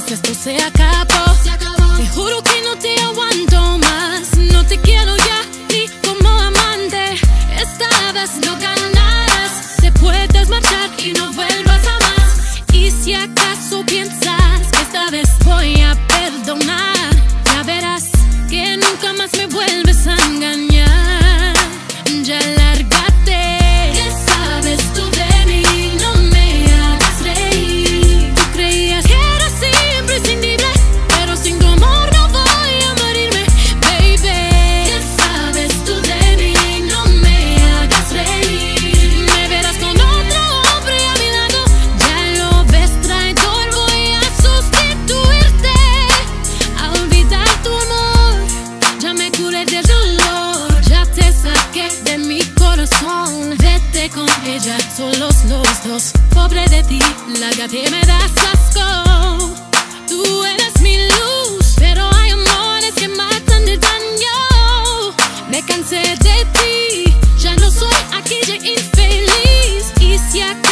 que esto se acabó. Te juro que no te aguanto más. No te quiero ya ni como amante. Esta vez no ganarás. Te puedes marchar y no vuelvas a más. Y si acaso piensas que esta vez voy a perdonar, ya verás que nunca más me vuelves a engañar. Ya lárgate. ¿Qué sabes tú de mí? No me hagas reír. Tú creías que era siempre imprescindible, pero sin tu amor no voy a morirme, baby. ¿Qué sabes tú de mí? No me hagas reír. Me verás con otro hombre a mi lado. Ya lo ves, traidor, voy a sustituirte, a olvidar tu amor. Ya me curé del dolor, ya te saqué de mi corazón. Vete con ella, solos los dos. Pobre de ti, lárgate, me das asco. Tú eres mi luz, pero hay amores que matan de daño. Me cansé de ti, ya no soy aquella infeliz. Y si acaso